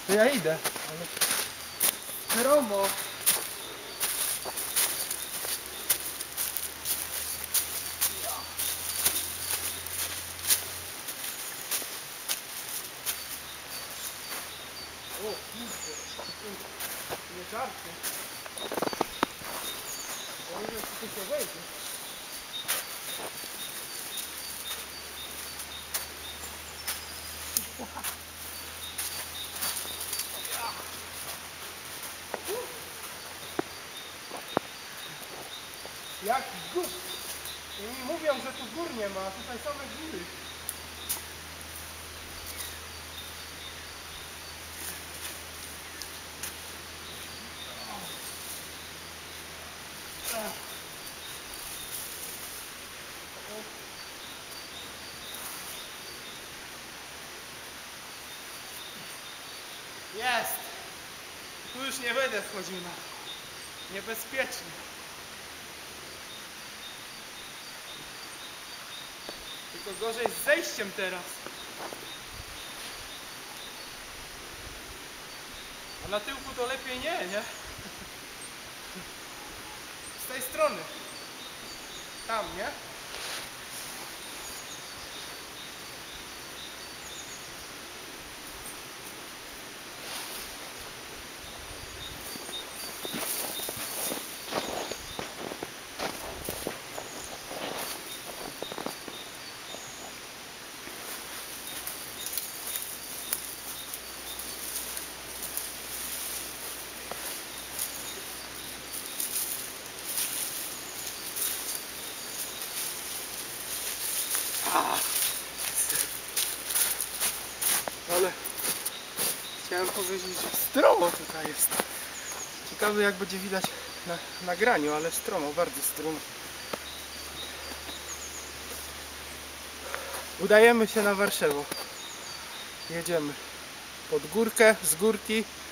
To ja idę. Ale... Romo! O, kurde. Nie żarty. Ja nie wiem, czy tu się wejdzie. Jaki gór! I mi mówią, że tu gór nie ma, a tutaj same góry. Jest! Tu już nie będę wchodził na... Niebezpiecznie. Tylko gorzej z zejściem teraz. A na tyłku to lepiej nie? Z tej strony. Tam, nie? Ale chciałem powiedzieć, że stromo tutaj jest. Ciekawe jak będzie widać na nagraniu, ale stromo, bardzo stromo. Udajemy się na Warszewo. Jedziemy pod górkę, z górki